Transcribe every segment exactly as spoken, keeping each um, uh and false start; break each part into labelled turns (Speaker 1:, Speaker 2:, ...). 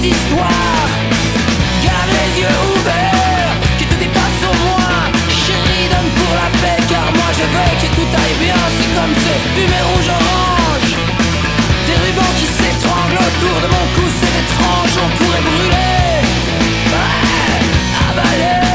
Speaker 1: histoires. Garde les yeux ouverts, qui te dépasse au moins. Chérie, donne pour la paix, car moi je veux que tout aille bien. C'est comme ces fumées rouge-orange, des rubans qui s'étranglent autour de mon cou. C'est étrange, on pourrait brûler, ouais, avaler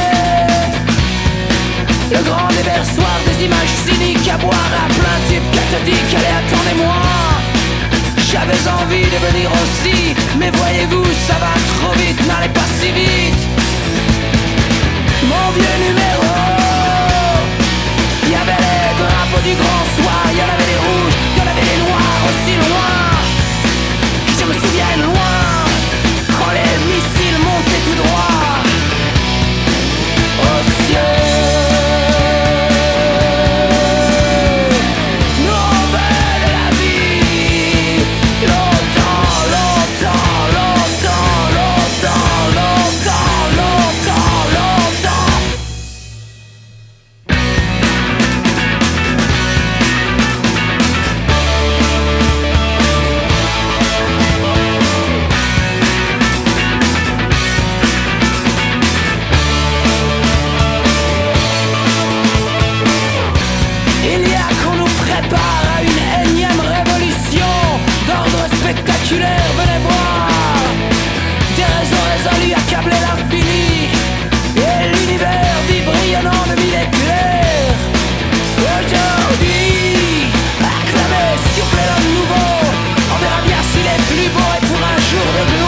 Speaker 1: le grand déversoir des images cyniques à boire à plein tube cathodique. Allez, attendez-moi, j'avais envie de venir aussi, mais voyez-vous, ça va trop vite, n'allez pas si vite. Mon vieux numéro, y'avait les drapeaux du grand soir, y'en avait les rouges, y'en avait les noirs, aussi loin que je me souvienne loin, quand les missiles montaient tout droit au ciel. Venez voir, des raisons résolues accabler l'infini, et l'univers vibrillonnant de mille éclairs. Aujourd'hui, acclamez, s'il vous plaît, l'homme nouveau, on verra bien s'il est plus beau et pour un jour de gloire.